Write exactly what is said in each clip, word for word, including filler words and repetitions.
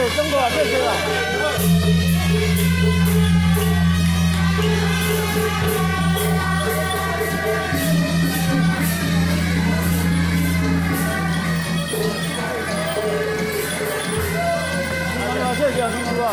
中国这些了。谢谢中国。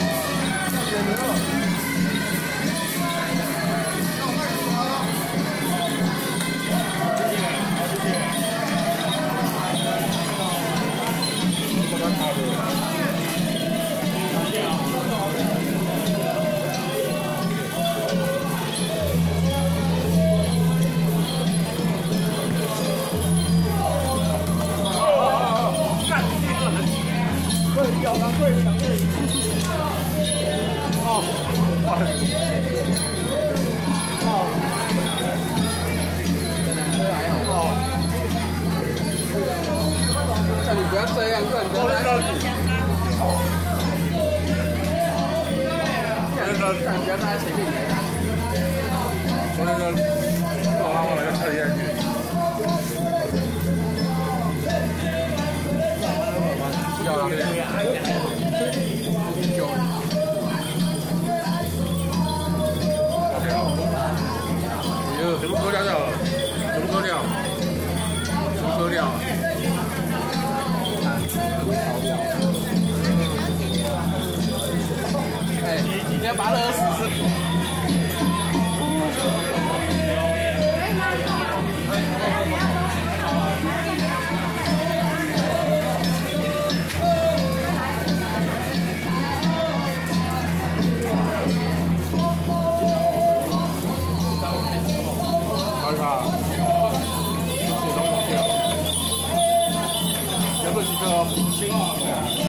你不要这样，不然人家看不要在前面。我那个老妈我那个车也去。要了没？有。哎呦，什么狗粮的？什么狗粮？什么狗粮？ 哎，你要把它死死。好吧，这东西，要不几个？